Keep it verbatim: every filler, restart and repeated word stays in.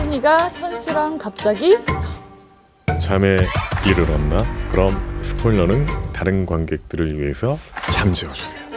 순이가 현수랑 갑자기 잠에 이르렀나? 그럼 스포일러는 다른 관객들을 위해서 잠재워주세요.